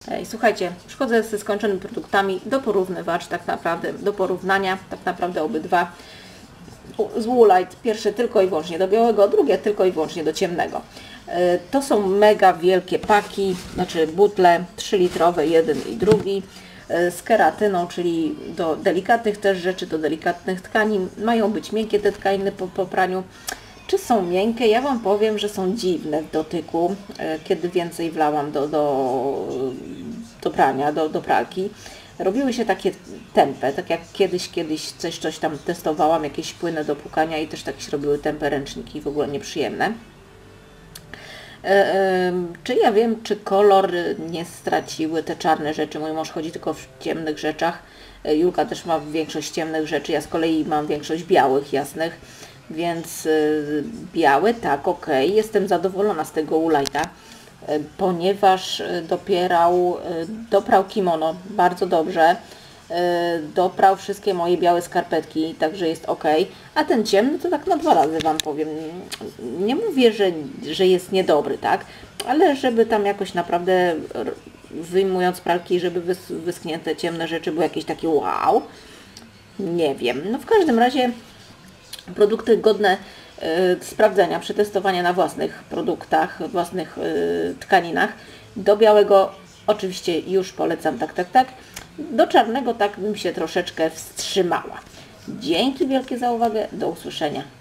Słuchajcie, przychodzę ze skończonymi produktami do porównywacz, tak naprawdę, do porównania, tak naprawdę obydwa. Z Woolite pierwsze tylko i wyłącznie do białego, drugie tylko i wyłącznie do ciemnego. To są mega wielkie paki, znaczy butle 3-litrowe, jeden i drugi, z keratyną, czyli do delikatnych też rzeczy, do delikatnych tkanin. Mają być miękkie te tkaniny po praniu. Czy są miękkie? Ja Wam powiem, że są dziwne w dotyku, kiedy więcej wlałam do prania, do pralki. Robiły się takie tępe, tak jak kiedyś coś tam testowałam, jakieś płyny do płukania i też tak się robiły tępe ręczniki, w ogóle nieprzyjemne. Czy ja wiem, czy kolor nie straciły te czarne rzeczy? Mój mąż chodzi tylko w ciemnych rzeczach. Julka też ma większość ciemnych rzeczy, ja z kolei mam większość białych, jasnych. Więc biały, tak, ok. Jestem zadowolona z tego Woolite'a, ponieważ doprał kimono bardzo dobrze. Doprał wszystkie moje białe skarpetki, także jest ok. A ten ciemny to tak na 2 razy Wam powiem. Nie mówię, że jest niedobry, tak? Ale żeby tam jakoś naprawdę wyjmując pralki, żeby wyschnięte ciemne rzeczy były jakieś takie wow. Nie wiem. No w każdym razie produkty godne sprawdzenia, przetestowania na własnych produktach, własnych tkaninach. Do białego oczywiście już polecam, tak. Do czarnego tak bym się troszeczkę wstrzymała. Dzięki wielkie za uwagę, do usłyszenia.